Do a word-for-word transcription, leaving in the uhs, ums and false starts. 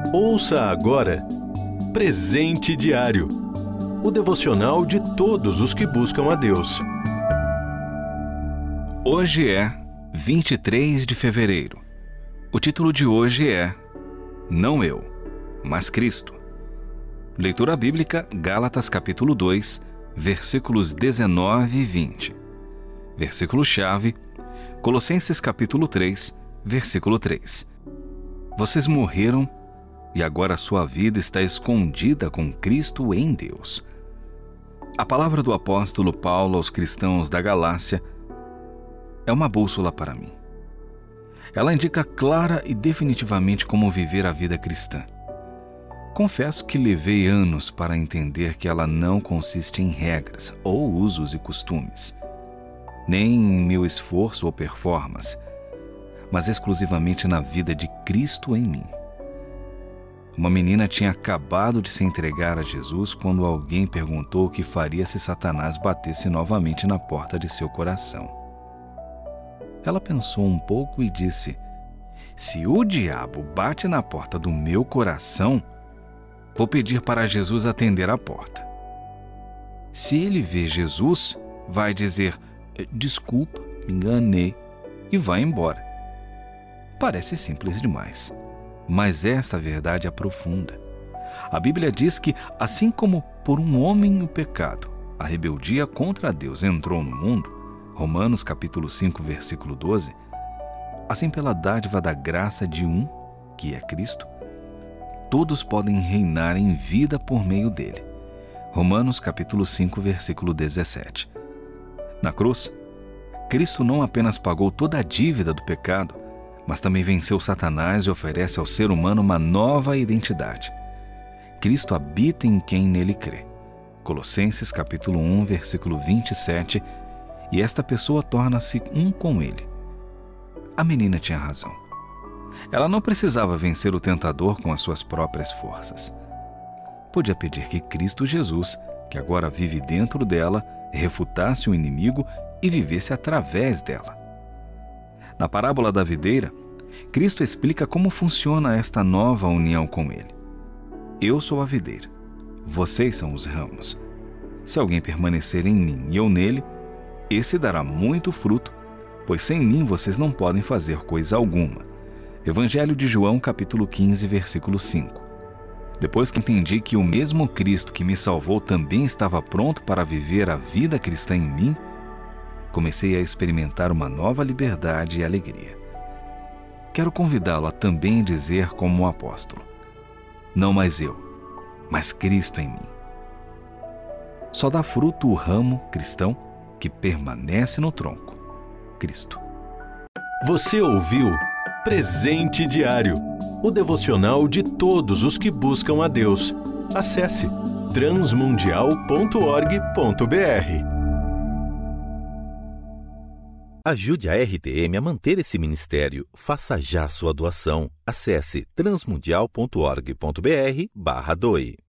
Ouça agora Presente Diário, o devocional de todos os que buscam a Deus. Hoje é vinte e três de fevereiro. O título de hoje é Não Eu, mas Cristo. Leitura bíblica, Gálatas capítulo dois, versículos dezenove e vinte. Versículo-chave, Colossenses capítulo três, versículo três. Vocês morreram e agora sua vida está escondida com Cristo em Deus. A palavra do apóstolo Paulo aos cristãos da Galácia é uma bússola para mim. Ela indica clara e definitivamente como viver a vida cristã. Confesso que levei anos para entender que ela não consiste em regras ou usos e costumes, nem em meu esforço ou performance, mas exclusivamente na vida de Cristo em mim. Uma menina tinha acabado de se entregar a Jesus quando alguém perguntou o que faria se Satanás batesse novamente na porta de seu coração. Ela pensou um pouco e disse: se o diabo bate na porta do meu coração, vou pedir para Jesus atender a porta. Se ele vê Jesus, vai dizer: desculpa, me enganei, e vai embora. Parece simples demais, mas esta verdade é profunda. A Bíblia diz que, assim como por um homem o pecado, a rebeldia contra Deus entrou no mundo, Romanos capítulo cinco, versículo doze, assim pela dádiva da graça de um, que é Cristo, todos podem reinar em vida por meio dele. Romanos capítulo cinco, versículo dezessete. Na cruz, Cristo não apenas pagou toda a dívida do pecado, mas também venceu Satanás e oferece ao ser humano uma nova identidade. Cristo habita em quem nele crê. Colossenses capítulo um, versículo vinte e sete, e esta pessoa torna-se um com ele. A menina tinha razão. Ela não precisava vencer o tentador com as suas próprias forças. Podia pedir que Cristo Jesus, que agora vive dentro dela, refutasse o inimigo e vivesse através dela. Na parábola da videira, Cristo explica como funciona esta nova união com ele. Eu sou a videira, vocês são os ramos. Se alguém permanecer em mim e eu nele, esse dará muito fruto, pois sem mim vocês não podem fazer coisa alguma. Evangelho de João, capítulo quinze, versículo cinco. Depois que entendi que o mesmo Cristo que me salvou também estava pronto para viver a vida cristã em mim, comecei a experimentar uma nova liberdade e alegria. Quero convidá-lo a também dizer como um apóstolo: não mais eu, mas Cristo em mim. Só dá fruto o ramo cristão que permanece no tronco, Cristo. Você ouviu Presente Diário, o devocional de todos os que buscam a Deus. Acesse transmundial ponto org ponto br. Ajude a R T M a manter esse ministério. Faça já sua doação. Acesse transmundial ponto org ponto br barra doe.